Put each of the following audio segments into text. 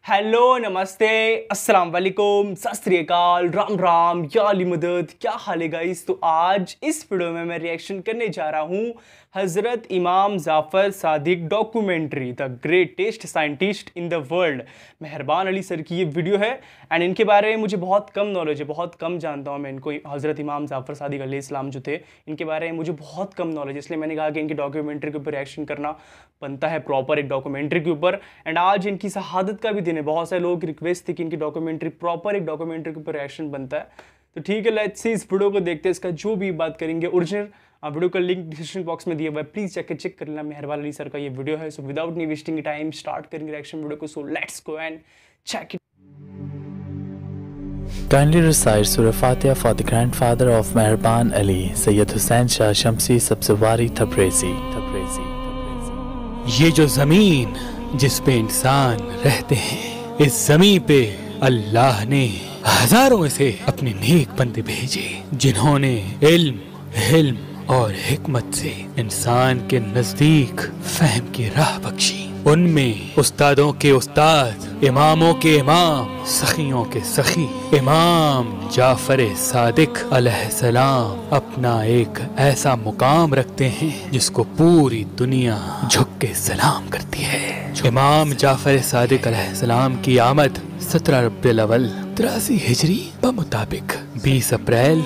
Hello नमस्ते अस्सलाम वालेकुम सत श्री अकाल राम राम या अली मदद। क्या हाल है गाइस। तो आज इस वीडियो में मैं रिएक्शन करने जा रहा हूँ हज़रत इमाम Jafar Sadiq documentary the greatest scientist in the world. Mehrban Ali sir की ये वीडियो है एंड इनके बारे में मुझे बहुत कम नॉलेज है, बहुत कम जानता हूँ मैं इनको। हज़रत इमाम जाफ़र सादिक अलैहिस्सलाम जो थे इनके बारे में मुझे बहुत कम नॉलेज है, इसलिए मैंने कहा कि इनकी डॉक्यूमेंट्री के ऊपर रिएक्शन करना बनता है प्रॉपर एक डॉक्यूमेंट्री के ऊपर। एंड आज इनकी शहादत का भी दिन है, बहुत सारे लोगों की रिक्वेस्ट थी कि इनकी डॉक्यूमेंट्री प्रॉपर एक डॉक्यूमेंट्री के ऊपर रिएक्शन बनता है। तो ठीक है, लेट्स सी इस वीडियो को देखते हैं। इसका जो भी बात करेंगे ओरिजिनल वीडियो का लिंक डिस्क्रिप्शन बॉक्स में दिया हुआ है, प्लीज़ जाकर चेक कर लेना। मेहरबान अली सर का ये वीडियो है। So without any wasting time start करेंगे रिएक्शन वीडियो को। So let's go and check it. Kindly recite Surah Fatiha for the grandfather of Meherban Ali, Sayyid Hussain Shah Shamsi Sabzwari Tabrizi. ये जो जमीन जिस पे इंसान रहते हैं, इस जमीन पे अल्लाह ने हजारों से अपने नेक बंदे भेजे जिन्होंने इल्म, हिल्म और हिकमत से इंसान के नजदीक फहम की राह बख्शी। उनमें उस्तादों के उस्ताद, इमामों के इमाम, सखियों के सखी इमाम जाफर सादिक अलैहिस्सलाम अपना एक ऐसा मुकाम रखते हैं जिसको पूरी दुनिया झुक के सलाम करती है। इमाम जाफर सादिक अलैहिस्सलाम की आमद 17 रबीउल अव्वल 83 हिजरी मुताबिक 20 अप्रैल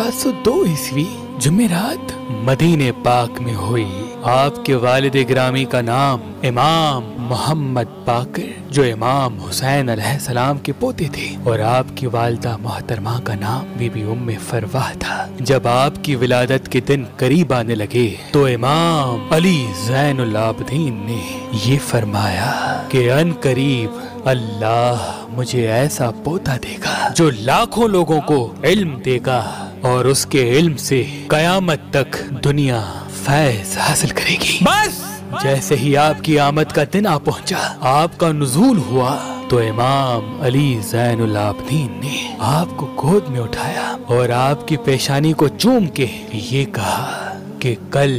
702 ईस्वी जुमेरात मदीने पाक में हुई। आपके वालिद ग्रामी का नाम इमाम मोहम्मद बाकर जो इमाम हुसैन अलैहिस्सलाम के पोते थे, और आपकी वालिदा मोहतरमा का नाम बीबी उम्मे फरवाह था। जब आपकी विलादत के दिन करीब आने लगे तो इमाम अली ज़ैनुल आबिदीन ने ये फरमाया कि अन करीब अल्लाह मुझे ऐसा पोता देगा जो लाखों लोगों को इल्म देगा और उसके इल्म से कयामत तक दुनिया फैज हासिल करेगी। बस जैसे ही आपकी आमद का दिन आ पहुंचा, आपका नुज़ूल हुआ, तो इमाम अली ज़ैनुल आबिदीन ने आपको गोद में उठाया और आपकी पेशानी को चूम के ये कहा कि कल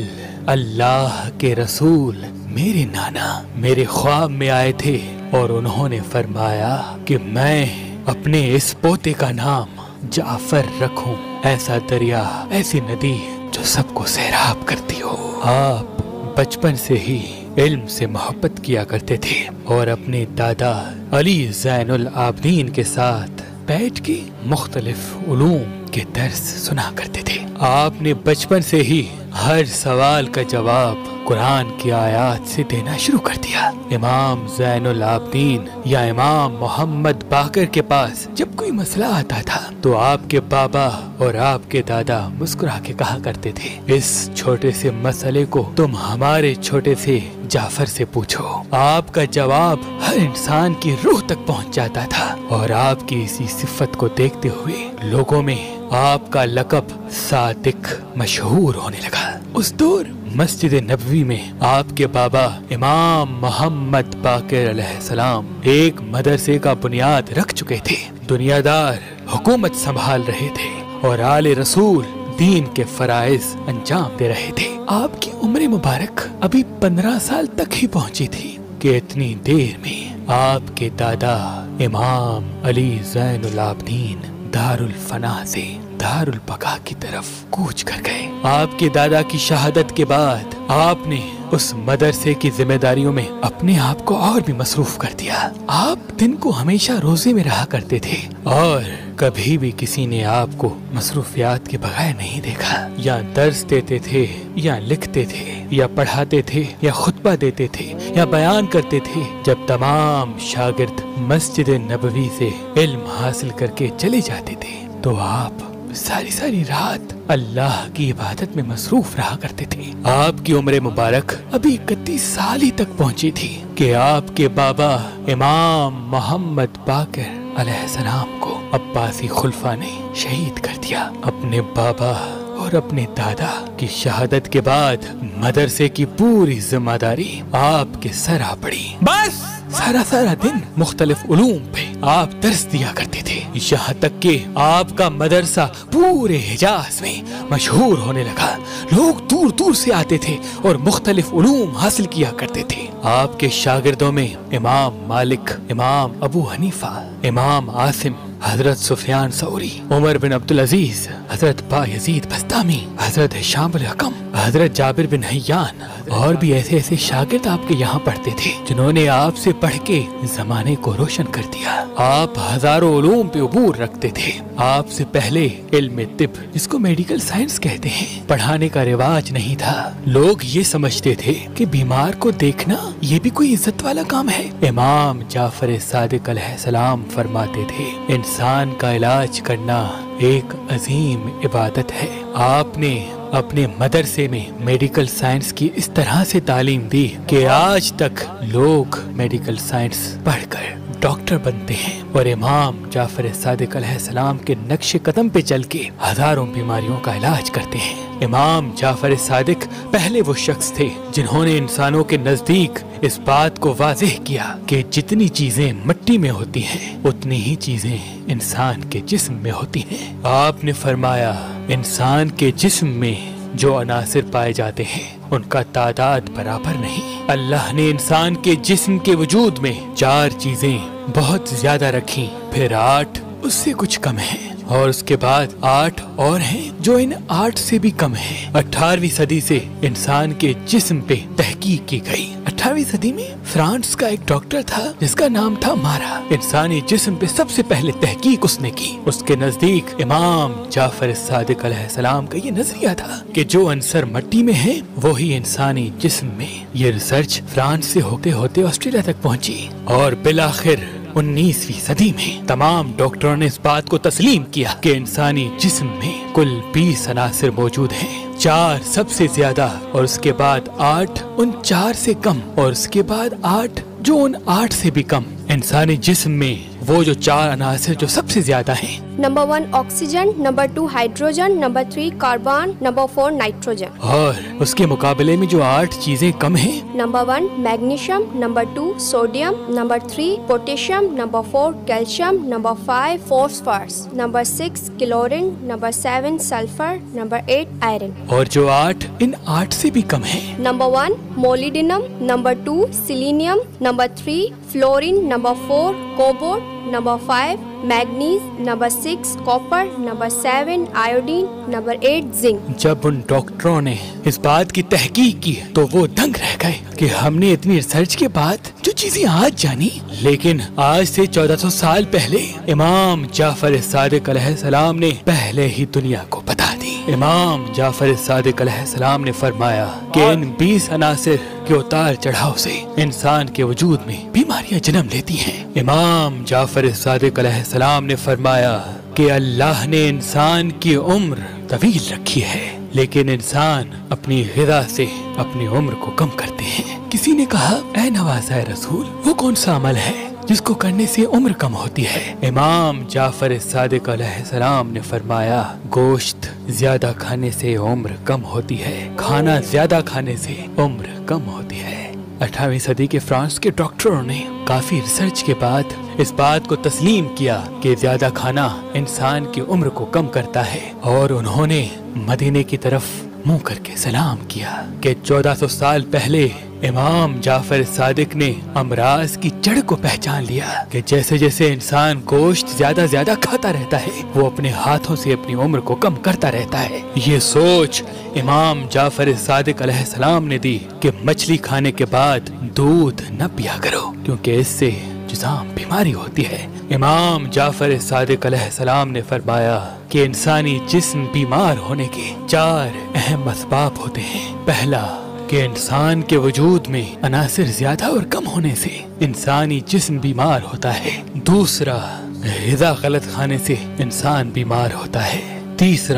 अल्लाह के रसूल मेरे नाना मेरे ख्वाब में आए थे और उन्होंने फरमाया कि मैं अपने इस पोते का नाम जाफर रखूं। ऐसा दरिया, ऐसी नदी जो सबको सैराब करती हो। आप बचपन से ही इल्म से मोहब्बत किया करते थे और अपने दादा अली ज़ैनुल आबिदीन के साथ बैठ के मुख्तलिफ उलूम के दर्स सुना करते थे। आपने बचपन से ही हर सवाल का जवाब कुरान की आयत से देना शुरू कर दिया। इमाम ज़ैनुल आबिदीन या इमाम मोहम्मद बाकर के पास जब कोई मसला आता था तो आपके बाबा और आपके दादा मुस्कुरा के कहा करते थे, इस छोटे से मसले को तुम हमारे छोटे से जाफर से पूछो। आपका जवाब हर इंसान की रूह तक पहुंच जाता था और आपकी इसी सिफत को देखते हुए लोगों में आपका लक़ब सादिक मशहूर होने लगा। उस दौर मस्जिद नबवी में आपके बाबा इमाम मोहम्मद बाकर अलैहिस्सलाम एक मदरसे का बुनियाद रख चुके थे। दुनियादार हुकूमत संभाल रहे थे और आले रसूल दीन के फराइज अंजाम दे रहे थे। आपकी उम्र मुबारक अभी 15 साल तक ही पहुंची थी कि इतनी देर में आपके दादा इमाम अली ज़ैनुल आबिदीन दारुल फना से दारुल बका की तरफ कूच कर गए। आपके दादा की शहादत के बाद आपने उस मदरसे की जिम्मेदारियों में अपने आप को और भी मसरूफ कर दिया। आप दिन को हमेशा रोजे में रहा करते थे और कभी भी किसी ने आपको मसरूफियात के बगैर नहीं देखा। या दर्स देते थे, या लिखते थे, या पढ़ाते थे, या खुतबा देते थे, या बयान करते थे। जब तमाम शागिर्द मस्जिद नबवी से इल्म हासिल करके चले जाते थे तो आप सारी रात अल्लाह की इबादत में मसरूफ रहा करते थे। आपकी उम्र मुबारक अभी 31 साल ही तक पहुंची थी कि आपके बाबा इमाम मोहम्मद बाकर अलैहिस्सलाम को अब्बासी खुलफा ने शहीद कर दिया। अपने बाबा और अपने दादा की शहादत के बाद मदरसे की पूरी जिम्मेदारी आपके सर आ पड़ी। बस सारा दिन मुख्तलिफ उलूम पे आप दर्स दिया करते थे, यहाँ तक कि आपका मदरसा पूरे हिजाज में मशहूर होने लगा। लोग दूर दूर से आते थे और मुख्तलिफ उलूम हासिल किया करते थे। आपके शागिर्दों में इमाम मालिक, इमाम अबू हनीफा, इमाम आसिम, हजरत सुफियान सौरी, उमर बिन अब्दुल अजीज, हजरत बायजीद बस्तामी, हजरत हिशाम बिन हकम, हजरत जाबिर बिन हय्यान और भी ऐसे ऐसे शागिर्द आपके यहाँ पढ़ते थे जिन्होंने आपसे पढ़ के जमाने को रोशन कर दिया। आप हजारों उलूम पे उबूर रखते थे। आपसे पहले इल्म तिब, जिसको मेडिकल साइंस कहते हैं, पढ़ाने का रिवाज नहीं था। लोग ये समझते थे कि बीमार को देखना ये भी कोई इज्जत वाला काम है। इमाम जाफर सादिक अलैहिस्सलाम फरमाते थे, इंसान का इलाज करना एक अजीम इबादत है। आपने अपने मदरसे में मेडिकल साइंस की इस तरह से तालीम दी कि आज तक लोग मेडिकल साइंस पढ़कर डॉक्टर बनते हैं और इमाम जाफर सादिक अलैहिस्सलाम के नक्शे कदम पे चल के हजारों बीमारियों का इलाज करते हैं। इमाम जाफर सादिक पहले वो शख्स थे जिन्होंने इंसानों के नजदीक इस बात को वाज़ेह किया कि जितनी चीजें मिट्टी में होती हैं, उतनी ही चीजें इंसान के जिस्म में होती हैं। आपने फरमाया, इंसान के जिस्म में जो अनासिर पाए जाते हैं उनका तादाद बराबर नहीं। अल्लाह ने इंसान के जिस्म के वजूद में 4 चीजें बहुत ज्यादा रखी, फिर 8 उससे कुछ कम है और उसके बाद 8 और हैं जो इन 8 से भी कम हैं। 18वीं सदी से इंसान के जिस्म पे तहकीक की गई। 18वीं सदी में फ्रांस का एक डॉक्टर था जिसका नाम था मारा। इंसानी जिस्म पे सबसे पहले तहकीक उसने की। उसके नजदीक इमाम जाफर सादिक अलैहिस्सलाम का ये नजरिया था कि जो अंसर मिट्टी में है वो ही इंसानी जिस्म में। ये रिसर्च फ्रांस से होते होते ऑस्ट्रेलिया तक पहुंची और बिलाखिर 19वीं सदी में तमाम डॉक्टरों ने इस बात को तस्लीम किया कि इंसानी जिस्म में कुल 20 अनासिर मौजूद हैं। 4 सबसे ज्यादा और उसके बाद 8 उन 4 से कम और उसके बाद 8 जो उन 8 से भी कम। इंसानी जिस्म में वो जो 4 अनासिर जो सबसे ज्यादा हैं, number 1 oxygen, number 2 hydrogen, number 3 carbon, number 4 nitrogen. और उसके मुकाबले में जो 8 चीजें कम हैं, number 1 magnesium, number 2 sodium, number 3 potassium, number 4 calcium, number 5 phosphorus, number 6 chlorine, number 7 sulphur, number 8 iron. और जो 8 इन 8 से भी कम हैं, number 1 molybdenum, number 2 selenium, number 3 fluorine, number 4 cobalt, number 5 manganese, number 6 copper, number 7 iodine, number 8 zinc. जब उन डॉक्टरों ने इस बात की तहकीक की तो वो दंग रह गए कि हमने इतनी रिसर्च के बाद जो चीजें आज जानी, लेकिन आज से 1400 साल पहले इमाम जाफर सादिक अलैहिस्सलाम ने पहले ही दुनिया को बता दी। इमाम जाफर सादिक अलैहिस्सलाम ने फरमाया कि इन 20 अनासिर के उतार चढ़ाव से इंसान के वजूद में बीमारियां जन्म लेती हैं। इमाम जाफर सादिक अलैहिस्सलाम ने फरमाया कि अल्लाह ने इंसान की उम्र तवील रखी है, लेकिन इंसान अपनी ग़िज़ा से अपनी उम्र को कम करते हैं। किसी ने कहा, ऐ नवाज़े रसूल, वो कौन सा अमल है जिसको करने से उम्र कम होती है? इमाम जाफर सादिक अलैहिस्सलाम ने फरमाया, गोश्त ज्यादा खाने से उम्र कम होती है, खाना ज्यादा खाने से उम्र कम होती है। 18वीं सदी के फ्रांस के डॉक्टरों ने काफी रिसर्च के बाद इस बात को तस्लीम किया कि ज्यादा खाना इंसान की उम्र को कम करता है और उन्होंने मदीने की तरफ मुंह करके सलाम किया कि 1400 साल पहले इमाम जाफर सादिक ने अमराज की जड़ को पहचान लिया कि जैसे जैसे इंसान गोश्त ज्यादा खाता रहता है, वो अपने हाथों से अपनी उम्र को कम करता रहता है। ये सोच इमाम जाफर सादिक अलैहिस्सलाम ने दी कि मछली खाने के बाद दूध न पिया करो क्योंकि इससे जुज़ाम बीमारी होती है। इमाम जाफर सादिक अलैहिस्सलाम ने फरमाया कि इंसानी जिस्म बीमार होने के 4 अहम असबाब होते हैं। पहला कि इंसान के वजूद में अनासिर ज्यादा और कम होने से इंसानी जिस्म बीमार होता है। दूसरा, ग़िज़ा गलत खाने से इंसान बीमार होता है। तीसरा,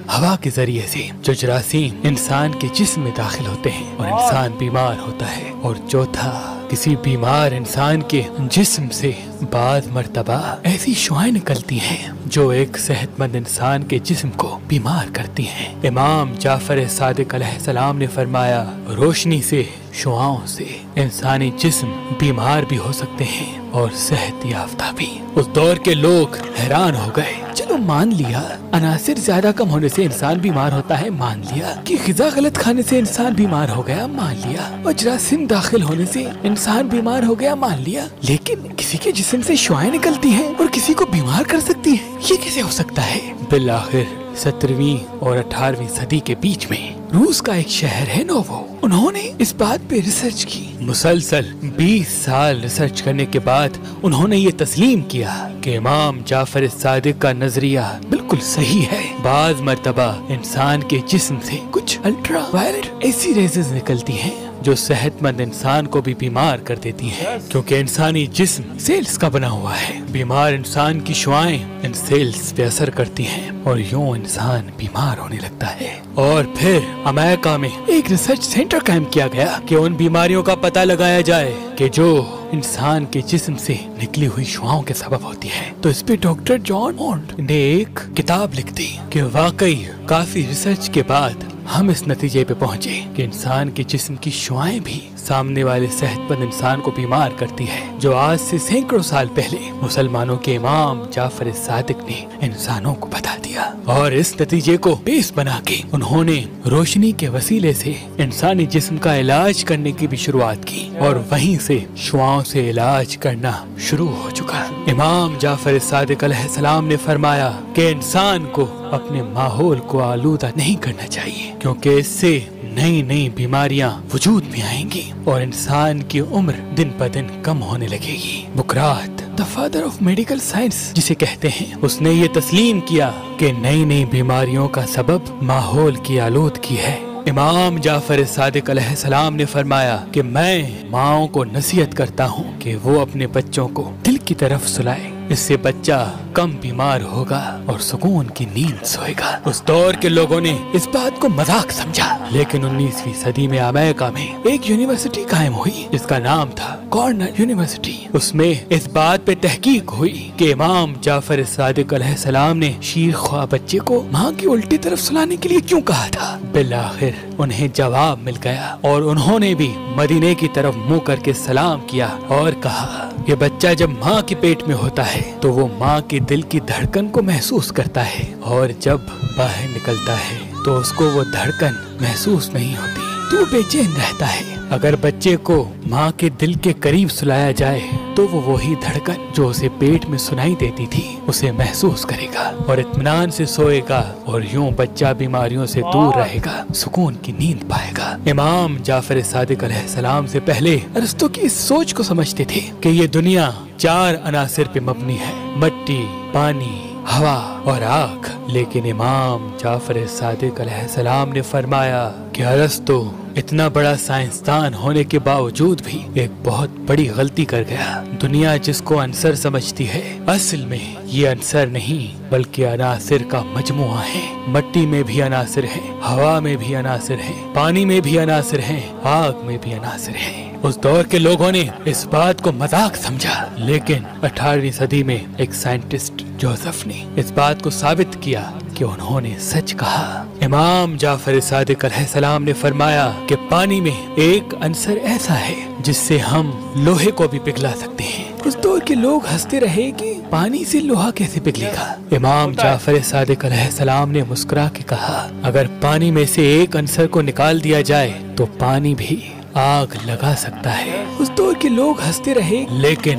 हवा के जरिए से जो जरासीम इंसान के जिस्म में दाखिल होते हैं और इंसान बीमार होता है। और चौथा, किसी बीमार इंसान के जिस्म से बाद मर्तबा ऐसी शुआएं निकलती हैं जो एक सेहतमंद इंसान के जिस्म को बीमार करती हैं। इमाम जाफर सादिक अलैहिस्सलाम ने फरमाया, रोशनी से, शुआओं से इंसानी जिस्म बीमार भी हो सकते हैं और सेहत याफ्ता भी। उस दौर के लोग हैरान हो गए। चलो मान लिया अनासिर ज्यादा कम होने से इंसान बीमार होता है, मान लिया कि ग़िज़ा गलत खाने से इंसान बीमार हो गया, मान लिया, और जरासीम दाखिल होने से इंसान बीमार हो गया, मान लिया, लेकिन किसी के जिस्म से शुआएं निकलती हैं और किसी को बीमार कर सकती हैं, ये कैसे हो सकता है? बिलाखिर 17वीं और 18वीं सदी के बीच में रूस का एक शहर है नोवो, उन्होंने इस बात पे रिसर्च की। मुसलसल 20 साल रिसर्च करने के बाद उन्होंने ये तस्लीम किया कि इमाम जाफर सादिक का नजरिया बिल्कुल सही है। बाज मर्तबा इंसान के जिस्म से कुछ अल्ट्रा वायलेट ऐसी रेजेस निकलती हैं जो सेहतमंद इंसान को भी बीमार कर देती हैं, क्योंकि इंसानी जिस्म सेल्स का बना हुआ है। बीमार इंसान की शुआएं इन सेल्स पे असर करती हैं और यूं इंसान बीमार होने लगता है। और फिर अमेरिका में एक रिसर्च सेंटर कायम किया गया कि उन बीमारियों का पता लगाया जाए कि जो इंसान के जिस्म से निकली हुई शुआओं के सबब होती है। तो इस पे डॉक्टर जॉन मॉन्ट ने एक किताब लिख दी कि वाकई काफी रिसर्च के बाद हम इस नतीजे पे पहुँचे कि इंसान के जिस्म की शुआएं भी सामने वाले सेहतमंद इंसान को बीमार करती है, जो आज से सैकड़ों साल पहले मुसलमानों के इमाम जाफर सादिक ने इंसानों को बता दिया। और इस नतीजे को बेस बना के उन्होंने रोशनी के वसीले से इंसानी जिस्म का इलाज करने की भी शुरुआत की और वहीं से शुआओं से इलाज करना शुरू हो चुका। इमाम जाफर सादिक अलैहिस्सलाम ने फरमाया कि इंसान को अपने माहौल को आलूदा नहीं करना चाहिए, क्योंकि इससे नई नई बीमारियां वजूद में आएंगी और इंसान की उम्र दिन ब दिन कम होने लगेगी। Buqrat, the father of medical science जिसे कहते हैं, उसने ये तस्लीम किया कि नई नई बीमारियों का सबब माहौल की आलूदगी है। इमाम जाफर सादिक अलैहिस्सलाम ने फरमाया कि मैं माओं को नसीहत करता हूँ कि वो अपने बच्चों को दिल की तरफ सुलाए, इससे बच्चा कम बीमार होगा और सुकून की नींद सोएगा। उस दौर के लोगों ने इस बात को मजाक समझा, लेकिन 19वीं सदी में अमेरिका में एक यूनिवर्सिटी कायम हुई जिसका नाम था कॉर्नेल यूनिवर्सिटी। उसमें इस बात पे तहकीक हुई कि इमाम जाफर सादिक अलैहिस्सलाम ने शीर ख्वाह बच्चे को माँ की उल्टी तरफ सुलाने के लिए क्यों कहा था। बिलाखिर उन्हें जवाब मिल गया और उन्होंने भी मदीने की तरफ मुंह करके सलाम किया और कहा, ये बच्चा जब माँ के पेट में होता है तो वो माँ के दिल की धड़कन को महसूस करता है और जब बाहर निकलता है तो उसको वो धड़कन महसूस नहीं होती, तो बेचैन रहता है। अगर बच्चे को माँ के दिल के करीब सुलाया जाए तो वो वही धड़कन जो उसे पेट में सुनाई देती थी उसे महसूस करेगा और इत्मीनान से सोएगा और यूं बच्चा बीमारियों से दूर रहेगा, सुकून की नींद पाएगा। इमाम जाफर सादिक अलैहिस्सलाम से पहले अरस्तु की इस सोच को समझते थे कि ये दुनिया 4 अनासिर पे मबनी है, मिट्टी, पानी, हवा और आग। लेकिन इमाम जाफर सादिक अलैहिस्सलाम ने फरमाया कि अरस्तु इतना बड़ा साइंसदान होने के बावजूद भी एक बहुत बड़ी गलती कर गया। दुनिया जिसको अंसर समझती है, असल में ये अंसर नहीं बल्कि अनासिर का मजमुआ है। मिट्टी में भी अनासिर है, हवा में भी अनासिर है, पानी में भी अनासिर है, आग में भी अनासिर है। उस दौर के लोगों ने इस बात को मजाक समझा, लेकिन 18वीं सदी में एक साइंटिस्ट जोसेफ ने इस बात को साबित किया कि उन्होंने सच कहा। इमाम जाफर सादिक अलैहिस्सलाम ने फरमाया कि पानी में एक अंसर ऐसा है जिससे हम लोहे को भी पिघला सकते हैं। उस दौर के लोग हंसते रहे कि पानी से लोहा कैसे पिघलेगा। इमाम जाफर सादिक अलैहिस्सलाम ने मुस्कुरा के कहा, अगर पानी में से एक अंसर को निकाल दिया जाए तो पानी भी आग लगा सकता है। उस दौर के लोग हंसते रहे, लेकिन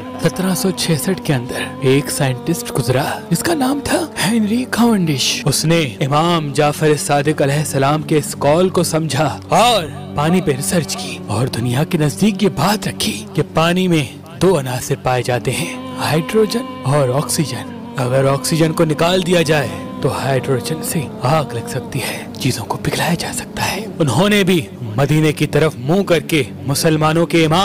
1766 के अंदर एक साइंटिस्ट गुजरा जिसका नाम था हेनरी कैवेंडिश। उसने इमाम जाफर सादिक अलैहिस्सलाम के इस कॉल को समझा और पानी पे रिसर्च की और दुनिया के नजदीक ये बात रखी कि पानी में 2 अनासिर पाए जाते हैं, हाइड्रोजन और ऑक्सीजन। अगर ऑक्सीजन को निकाल दिया जाए तो हाइड्रोजन से आग लग सकती है, चीजों को पिघलाया जा सकता है। उन्होंने भी मदीने की तरफ मुंह करके मुसलमानों के इमाम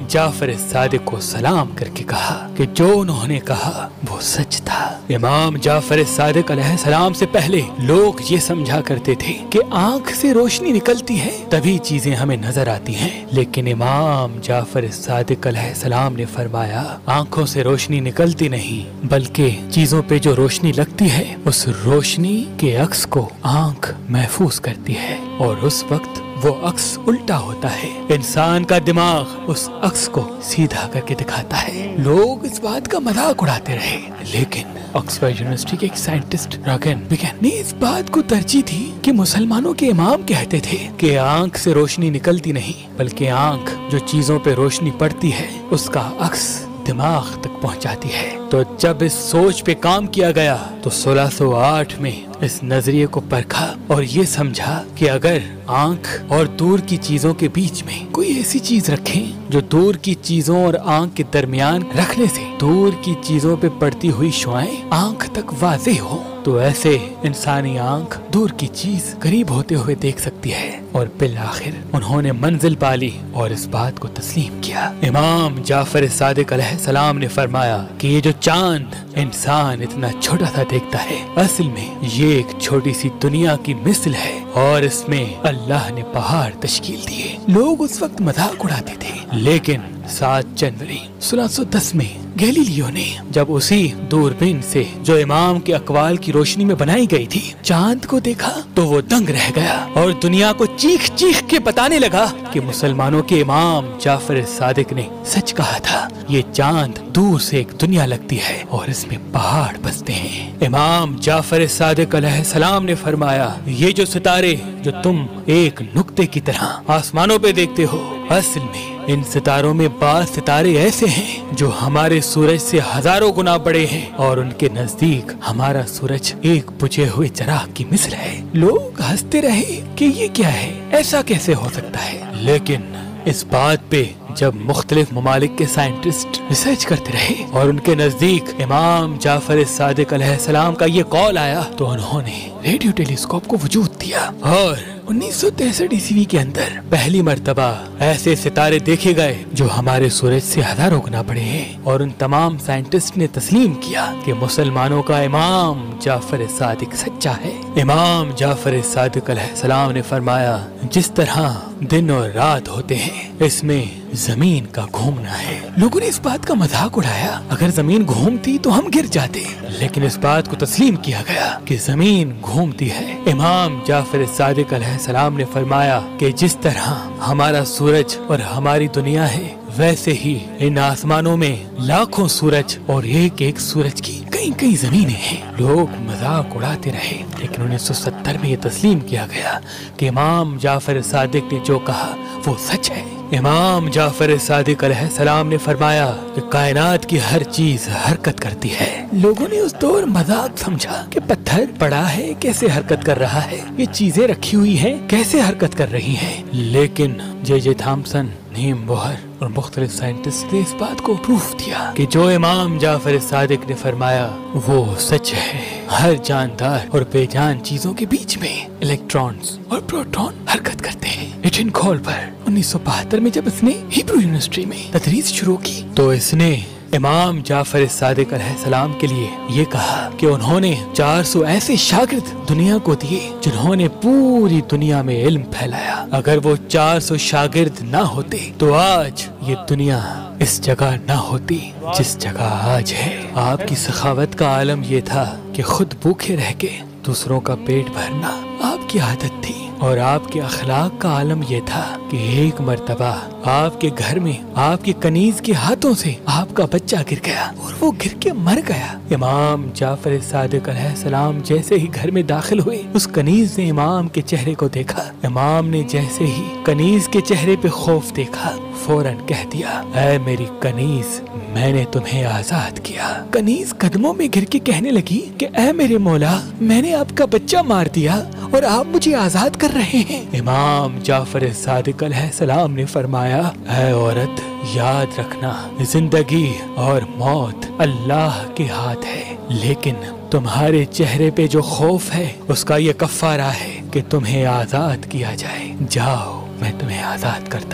जाफर सादिक को सलाम करके कहा कि जो उन्होंने कहा वो सच था। इमाम जाफर सादिक अलैहिस्सलाम से पहले लोग ये समझा करते थे कि आंख से रोशनी निकलती है तभी चीजें हमें नजर आती हैं, लेकिन इमाम जाफर सादिक अलैहिस्सलाम ने फरमाया आंखों से रोशनी निकलती नहीं, बल्कि चीजों पे जो रोशनी लगती है उस रोशनी के अक्स को आंख महफूज करती है और उस वक्त वो अक्स उल्टा होता है। इंसान का दिमाग उस अक्स को सीधा करके दिखाता है। लोग इस बात का मजाक उड़ाते रहे, लेकिन ऑक्सफोर्ड यूनिवर्सिटी के एक साइंटिस्ट रॉगन बिगन ने इस बात को तरजीह दी कि मुसलमानों के इमाम कहते थे कि आंख से रोशनी निकलती नहीं, बल्कि आंख जो चीजों पे रोशनी पड़ती है उसका अक्स दिमाग तक पहुंचाती है। तो जब इस सोच पे काम किया गया तो 1608 में इस नजरिए को परखा और ये समझा कि अगर आंख और दूर की चीजों के बीच में कोई ऐसी चीज रखें जो दूर की चीजों और आंख के दरमियान रखने से दूर की चीजों पे पड़ती हुई शुआएं आंख तक वाज़ेह हो, तो ऐसे इंसानी आंख दूर की चीज करीब होते हुए देख सकती है। और बिल आखिर उन्होंने मंजिल पाली और इस बात को तस्लीम किया। इमाम जाफर सादिक अलैहिस्सलाम ने फरमाया कि ये जो चांद इंसान इतना छोटा सा देखता है, असल में ये एक छोटी सी दुनिया की मिसल है और इसमें अल्लाह ने पहाड़ तश्कील दिए। लोग उस वक्त मजाक उड़ाते थे, लेकिन 7 जनवरी 1610 में गैलीलियो ने जब उसी दूरबीन से जो इमाम के अकवाल की रोशनी में बनाई गई थी चांद को देखा तो वो दंग रह गया और दुनिया को चीख चीख के बताने लगा कि मुसलमानों के इमाम जाफर सादिक ने सच कहा था। ये चांद दूर से एक दुनिया लगती है और इसमें पहाड़ बसते हैं। इमाम जाफर सादिक अलैहिस्सलाम ने फरमाया ये जो सितारे जो तुम एक नुक्ते की तरह आसमानों पे देखते हो, असल में इन सितारों में बाज़ सितारे ऐसे हैं जो हमारे सूरज से हजारों गुना बड़े हैं और उनके नजदीक हमारा सूरज एक बुझे हुए चिराग की मिसल है। लोग हंसते रहे कि ये क्या है, ऐसा कैसे हो सकता है, लेकिन इस बात पे जब मुख्तलिफ ममालिक के साइंटिस्ट रिसर्च करते रहे और उनके नजदीक इमाम जाफर सादिक अलैहिस्सलाम का ये कॉल आया तो उन्होंने रेडियो टेलीस्कोप को वजूद दिया और 1963 ईस्वी के अंदर पहली मर्तबा ऐसे सितारे देखे गए जो हमारे सूरज से हजारों गुना बड़े हैं और उन तमाम साइंटिस्ट ने तस्लीम किया कि मुसलमानों का इमाम जाफर सादिक सच्चा है। इमाम जाफर सादिक अलैहिस्सलाम ने फरमाया जिस तरह दिन और रात होते हैं इसमें जमीन का घूमना है। लोगों ने इस बात का मजाक उड़ाया, अगर जमीन घूमती तो हम गिर जाते, लेकिन इस बात को तस्लीम किया गया कि जमीन घूमती है। इमाम जाफर सादिक अलैहिस्सलाम ने फरमाया कि जिस तरह हमारा सूरज और हमारी दुनिया है वैसे ही इन आसमानों में लाखों सूरज और एक एक सूरज की कई कई जमीनें हैं। लोग मजाक उड़ाते रहे, लेकिन 1970 में ये तस्लीम किया गया कि इमाम जाफर सादिक ने जो कहा वो सच है। इमाम जाफर सादिक अलैहिस्सलाम ने फरमाया कि कायनात की हर चीज हरकत करती है। लोगों ने उस दौर मजाक समझा कि पत्थर पड़ा है कैसे हरकत कर रहा है, ये चीजें रखी हुई हैं कैसे हरकत कर रही हैं, लेकिन जे थॉमसन, नीम बोहर और मुख्तलिफ साइंटिस्ट ने इस बात को प्रूफ दिया कि जो इमाम जाफर सादिक ने फरमाया वो सच है। हर जानदार और बेजान चीजों के बीच में इलेक्ट्रॉन्स और प्रोटॉन हरकत करते हैं। एटन कोल्बर 1972 में जब इसने हिब्रू यूनिवर्सिटी में तदरीस शुरू की तो इसने इमाम जाफर सादिक अलैहिस्सलाम के लिए ये कहा कि उन्होंने 400 ऐसे शागिर्द दुनिया को दिए जिन्होंने पूरी दुनिया में इल्म फैलाया। अगर वो 400 शागिर्द ना होते तो आज ये दुनिया इस जगह ना होती जिस जगह आज है। आपकी सखावत का आलम ये था कि खुद भूखे रह के दूसरों का पेट भरना आपकी आदत थी और आपके अखलाक का आलम ये था कि एक मर्तबा आपके घर में आपके कनीज के हाथों से आपका बच्चा गिर गया और वो गिर के मर गया। इमाम जाफर सादिक अलैहिस्सलाम जैसे ही घर में दाखिल हुए उस कनीज ने इमाम के चेहरे को देखा। इमाम ने जैसे ही कनीज के चेहरे पे खौफ देखा फौरन कह दिया, ऐ मेरी कनीज मैंने तुम्हें आजाद किया। कनीज कदमों में गिर के कहने लगी कि ऐ मेरे मौला मैंने आपका बच्चा मार दिया और आप मुझे आजाद कर रहे हैं। इमाम जाफर सादिक अलैहिस्सलाम ने फरमाया, ऐ औरत याद रखना जिंदगी और मौत अल्लाह के हाथ है, लेकिन तुम्हारे चेहरे पे जो खौफ है उसका ये कफ़ारा है कि तुम्हें आजाद किया जाए। जाओ मैं तुम्हें आजाद करता हूँ।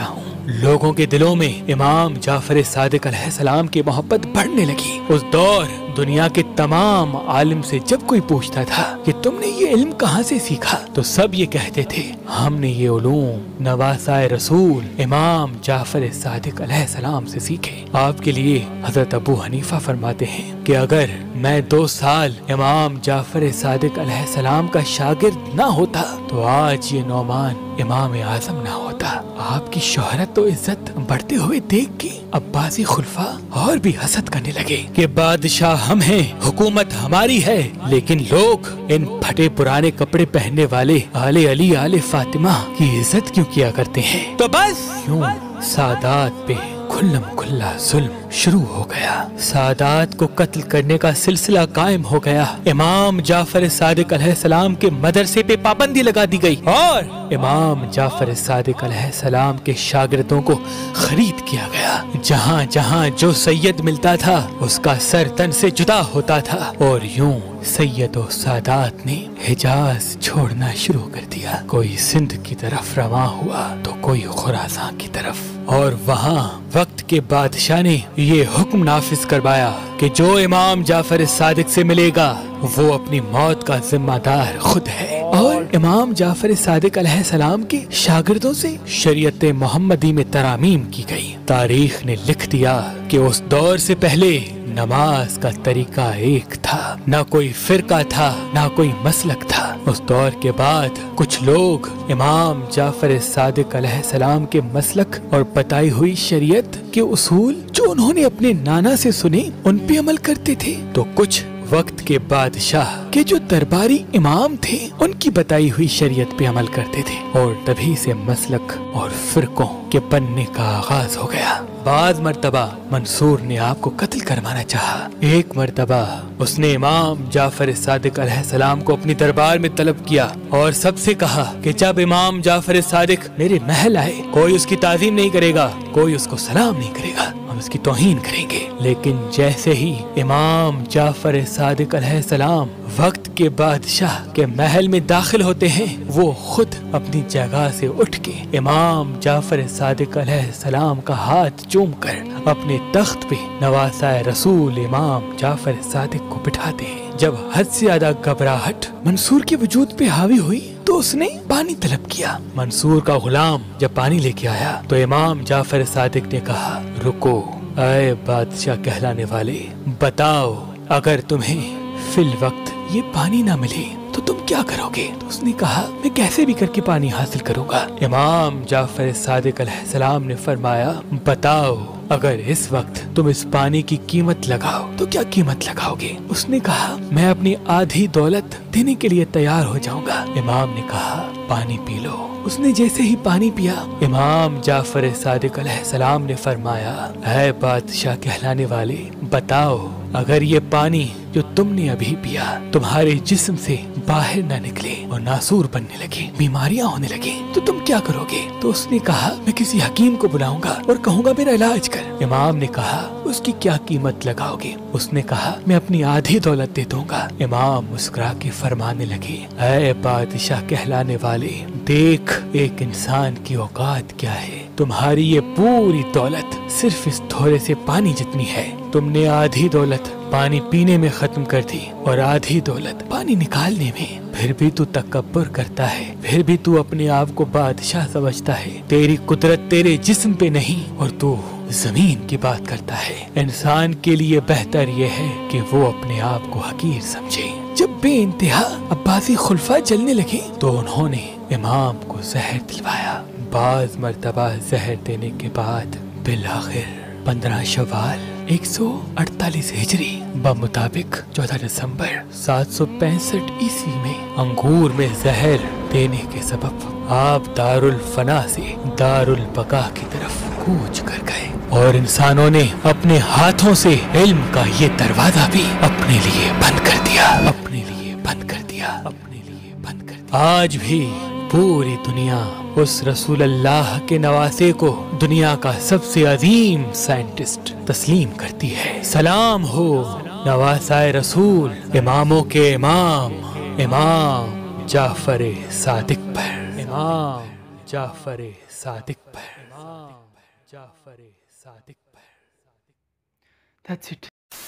लोगों के दिलों में इमाम जाफर सादिक अलैहिस्सलाम की मोहब्बत बढ़ने लगी। उस दौर दुनिया के तमाम आलिम से जब कोई पूछता था कि तुमने ये इल्म कहाँ से सीखा, तो सब ये कहते थे हमने ये उलूम नवासाए रसूल इमाम जाफर सादिक अलैहिस्सलाम से सीखे। आपके लिए हजरत अबू हनीफा फरमाते हैं कि अगर मैं 2 साल इमाम जाफर सादिक अलैहिस्सलाम का शागिर्द ना होता तो आज ये नौमान इमाम आजम ना होता। आपकी शोहरत तो इज्जत बढ़ते हुए देख के अब्बासी खुलफा और भी हसद करने लगे कि बादशाह हम हैं, हुकूमत हमारी है, लेकिन लोग इन फटे पुराने कपड़े पहनने वाले आले अली आले फातिमा की इज्जत क्यों किया करते हैं। तो बस यूं सादात पे खुल्लम खुल्ला जुल्म शुरू हो गया। सादात को कत्ल करने का सिलसिला कायम हो गया। इमाम जाफर सादिक अलैहिस्सलाम के मदरसे पे पाबंदी लगा दी गई और इमाम जाफर सादिक अलैहिस्सलाम के शागिर्दों को खरीद किया गया। जहाँ जहाँ जो सैयद मिलता था उसका सर तन से जुदा होता था और यूं सैयद और सादात ने हिजाज छोड़ना शुरू कर दिया। कोई सिंध की तरफ रवां हुआ तो कोई खुरासान की तरफ, और वहाँ वक्त के बादशाह ने ये हुक्म नाफिज करवाया कि जो इमाम जाफर सादिक से मिलेगा वो अपनी मौत का जिम्मेदार खुद है। और इमाम जाफर सादिक अलैहिस्सलाम के शागिर्दों से शरीयत मोहम्मदी में तरामीम की गई। तारीख ने लिख दिया कि उस दौर से पहले नमाज का तरीका एक था, ना कोई फिरका था, ना कोई मसलक था। उस दौर के बाद कुछ लोग इमाम जाफर सादिक अलैहिस्सलाम के मसलक और बताई हुई शरीयत के उसूल जो उन्होंने अपने नाना से सुने उन पे अमल करते थे, तो कुछ वक्त के बादशाह के जो दरबारी इमाम थे उनकी बताई हुई शरीयत पे अमल करते थे। और तभी से मसलक और फिरकों के बनने का आगाज हो गया। बाद मर्तबा मंसूर ने आपको कत्ल करवाना चाहा। एक मर्तबा उसने इमाम जाफर सादिक अलैहिस्सलाम को अपनी दरबार में तलब किया और सबसे कहा कि जब इमाम जाफर सादिक मेरे महल आए कोई उसकी ताज़ीम नहीं करेगा, कोई उसको सलाम नहीं करेगा, हम उसकी तौहीन करेंगे। लेकिन जैसे ही इमाम जाफर सादिक अलैहिस्सलाम वक्त के बादशाह के महल में दाखिल होते हैं वो खुद अपनी जगह से उठ के इमाम जाफर सादिक अलैहिस्सलाम का हाथ चूम कर अपने तख्त पे नवासाए रसूल इमाम जाफर सादिक को बिठाते हैं। जब हद से ज्यादा घबराहट मंसूर के वजूद पे हावी हुई तो उसने पानी तलब किया। मंसूर का गुलाम जब पानी लेके आया तो इमाम जाफर सादिक ने कहा, रुको ऐ बादशाह कहलाने वाले, बताओ अगर तुम्हें फिल वक्त ये पानी ना मिले तो तुम क्या करोगे। तो उसने कहा, मैं कैसे भी करके पानी हासिल करूंगा। इमाम जाफर सादिक अलैहिस्सलाम ने फरमाया, बताओ अगर इस वक्त तुम इस पानी की कीमत लगाओ तो क्या कीमत लगाओगे। उसने कहा, मैं अपनी आधी दौलत देने के लिए तैयार हो जाऊंगा। इमाम ने कहा, पानी पी लो। उसने जैसे ही पानी पिया इमाम जाफर सादिक अलैहिस्सलाम ने फरमाया, है बादशाह कहलाने वाले, बताओ अगर ये पानी जो तुमने अभी पिया तुम्हारे जिस्म से बाहर न निकले और नासूर बनने लगे, बीमारियां होने लगे, तो तुम क्या करोगे। तो उसने कहा, मैं किसी हकीम को बुलाऊंगा और कहूंगा मेरा इलाज कर। इमाम ने कहा, उसकी क्या कीमत लगाओगे। उसने कहा, मैं अपनी आधी दौलत दे दूंगा। इमाम मुस्कुरा के फरमाने लगे, ऐ बादशाह कहलाने वाले, देख एक इंसान की औकात क्या है। तुम्हारी ये पूरी दौलत सिर्फ इस थोड़े से पानी जितनी है। तुमने आधी दौलत पानी पीने में खत्म कर दी और आधी दौलत पानी निकालने में। फिर भी तू तकब्बुर करता है, फिर भी तू अपने आप को बादशाह समझता है। तेरी कुदरत तेरे जिस्म पे नहीं और तू जमीन की बात करता है। इंसान के लिए बेहतर ये है कि वो अपने आप को हकीर समझे। जब बेइंतहा अब्बासी खुलफा जलने लगे तो उन्होंने इमाम को जहर दिलवाया। बाज मर्तबा जहर देने के बाद बिलाखिर 15 शवाल 148 हिजरी बमुताबिक 14 दिसंबर 765 ईस्वी में अंगूर में जहर देने के सबब आप दारुल फना से दारुल बका की तरफ कूच कर गए और इंसानों ने अपने हाथों से इल्म का ये दरवाजा भी अपने लिए बंद कर दिया, अपने लिए बंद कर दिया, अपने लिए बंद कर दिया। आज भी पूरी दुनिया उस रसूल अल्लाह के नवासे को दुनिया का सबसे अजीम साइंटिस्ट तस्लीम करती है। सलाम हो नवासाए रसूल इमामों के इमाम इमाम जाफर सादिक पर, इमाम जाफर सादिक पर। जाफर सादिक पर। That's it.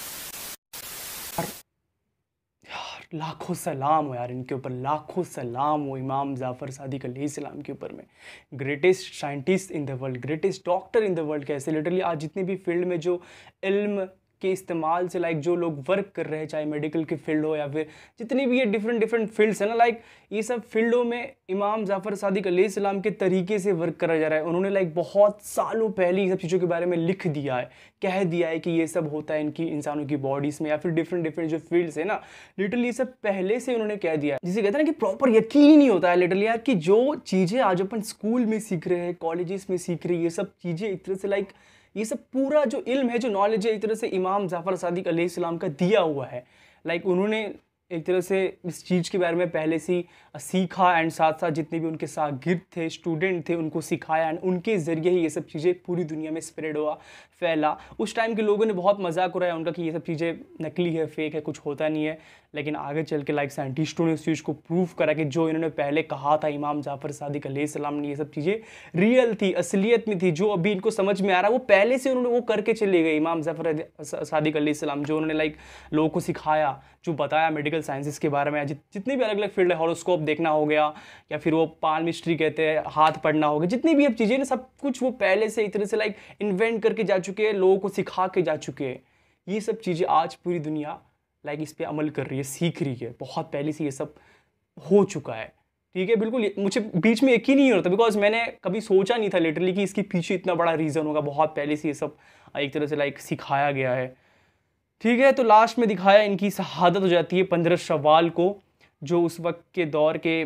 यार लाखों सलाम हो यार इनके ऊपर, लाखों सलाम हो इमाम जाफ़र सादिक अलैहिस्सलाम के ऊपर में। Greatest scientist in the world, greatest doctor in the world. कैसे लिटरली आज जितने भी फील्ड में जो इल्म के इस्तेमाल से लाइक जो लोग वर्क कर रहे हैं, चाहे मेडिकल की फील्ड हो या फिर जितनी भी ये डिफरेंट फील्ड्स है ना, लाइक ये सब फील्डों में इमाम जाफ़र सादिक अलैहिस्सलाम के तरीके से वर्क करा जा रहा है। उन्होंने लाइक बहुत सालों पहले ये सब चीज़ों के बारे में लिख दिया है, कह दिया है कि ये सब होता है इनकी इंसानों की बॉडीज़ में या फिर डिफरेंट जो फील्ड्स है ना, लिटरली ये सब पहले से उन्होंने कह दिया है। जिसे कहते हैं ना कि प्रॉपर यकीन ही नहीं होता है लिटरली यार कि जो चीज़ें आज अपन स्कूल में सीख रहे हैं, कॉलेजेस में सीख रहे हैं, ये सब चीज़ें एक तरह से लाइक ये सब पूरा जो इल्म है, जो नॉलेज है, एक तरह से इमाम जाफ़र सादिक अलैहिस्सलाम का दिया हुआ है। लाइक उन्होंने एक तरह से इस चीज़ के बारे में पहले से सीखा एंड साथ साथ जितने भी उनके शागिर्द थे, स्टूडेंट थे, उनको सिखाया एंड उनके ज़रिए ही ये सब चीज़ें पूरी दुनिया में स्प्रेड हुआ, फैला। उस टाइम के लोगों ने बहुत मजाक उड़ाया उनका कि ये सब चीज़ें नकली है, फेक है, कुछ होता नहीं है। लेकिन आगे चल के लाइक साइंटिस्टों ने उस चीज़ को प्रूव करा कि जो इन्होंने पहले कहा था इमाम जाफ़र सादिक अलैहिस्सलाम ने, ये सब चीज़ें रियल थी, असलियत में थी। जो अभी इनको समझ में आ रहा है वो पहले से उन्होंने वो करके चले गए इमाम जाफ़र सादिक अलैहिस्सलाम, जो उन्होंने लाइक लोगों को सिखाया, जो बताया मेडिकल साइंसेस के बारे में, जितने भी अलग अलग फील्ड है, हॉरोस्कोप देखना हो गया या फिर वो पाल्मिस्ट्री कहते हैं, हाथ पढ़ना हो गया, जितनी भी अब चीज़ें ना, सब कुछ वो पहले से एक तरह से लाइक इन्वेंट करके जा चुके हैं, लोगों को सिखा के जा चुके हैं। ये सब चीज़ें आज पूरी दुनिया लाइक इस पे अमल कर रही है, सीख रही है। बहुत पहले से ये सब हो चुका है, ठीक है। बिल्कुल मुझे बीच में यकीन नहीं होता, बिकॉज मैंने कभी सोचा नहीं था लिटरली कि इसके पीछे इतना बड़ा रीज़न होगा। बहुत पहले से ये सब एक तरह से लाइक सिखाया गया है, ठीक है। तो लास्ट में दिखाया इनकी शहादत हो जाती है 15 शवाल को, जो उस वक्त के दौर के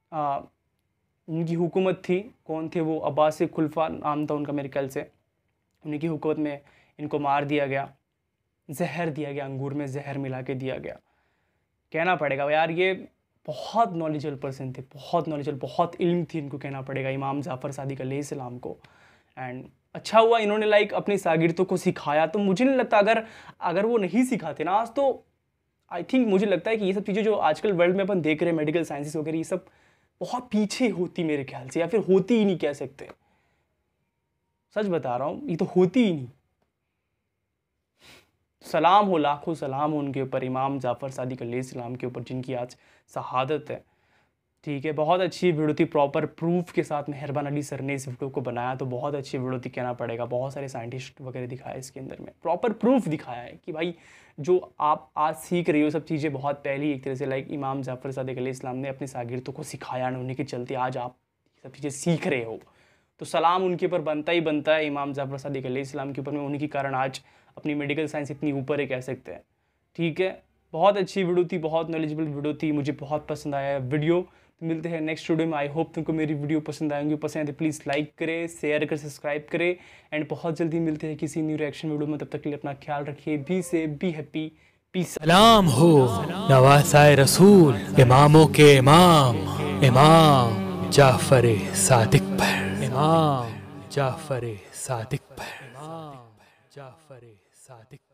उनकी हुकूमत थी। कौन थे वो? अब्बासी खुलफा नाम था उनका मेरे ख्याल से। उन्हीं की हुकूमत में इनको मार दिया गया, जहर दिया गया, अंगूर में जहर मिला के दिया गया। कहना पड़ेगा यार ये बहुत नॉलेजेबल पर्सन थे, बहुत नॉलेजेबल, बहुत इल्म थी इनको, कहना पड़ेगा इमाम जाफ़र सादिक अलैहिस्सलाम को। एंड अच्छा हुआ इन्होंने लाइक अपने शागिर्दों को सिखाया। तो मुझे नहीं लगता अगर वो नहीं सिखाते ना आज, तो आई थिंक मुझे लगता है कि ये सब चीज़ें जो आजकल वर्ल्ड में अपन देख रहे हैं, मेडिकल साइंसेस वगैरह, ये सब बहुत पीछे होती मेरे ख्याल से, या फिर होती ही नहीं कह सकते। सच बता रहा हूँ, ये तो होती ही नहीं। सलाम हो, लाखों सलाम हो उनके ऊपर, इमाम जाफ़र सादिक अलैहिस्सलाम के ऊपर, जिनकी आज शहादत है, ठीक है। बहुत अच्छी वीडियो थी, प्रॉपर प्रूफ के साथ मेहरबान अली सर ने इस वीडियो को बनाया, तो बहुत अच्छी वीडियो थी कहना पड़ेगा। बहुत सारे साइंटिस्ट वगैरह दिखाया इसके अंदर में, प्रॉपर प्रूफ दिखाया है कि भाई जो आप आज सीख रही हो सब चीज़ें बहुत पहले एक तरह से लाइक इमाम जाफ़र सादिक अलैहिस्सलाम ने अपने शागिर्दों को सिखाया, उन्हीं के चलते आज आप सब चीज़ें सीख रहे हो। तो सलाम उनके ऊपर बनता ही बनता है, इमाम जाफ़र सादिक अलैहिस्सलाम के ऊपर में। उन्हीं के कारण आज अपनी मेडिकल साइंस इतनी ऊपर है, कह सकते हैं, ठीक है। बहुत अच्छी वीडियो थी, बहुत नॉलेजेबल वीडियो थी, मुझे बहुत पसंद आया वीडियो। तो मिलते हैं नेक्स्ट वीडियो में। आई होप तुमको मेरी वीडियो पसंद आएंगी। पसंद है तो प्लीज़ लाइक करें, शेयर करें, सब्सक्राइब करें। एंड बहुत जल्दी मिलते हैं किसी न्यू रिएक्शन वीडियो में। तब तक के लिए अपना ख्याल रखिए। Be safe, be happy, peace. सलाम हो नवासाए रसूल, इमामों के इमाम, इमाम जाफर सादिक पर, इमाम जाफर सादिक पर, इमाम जाफर सादिक।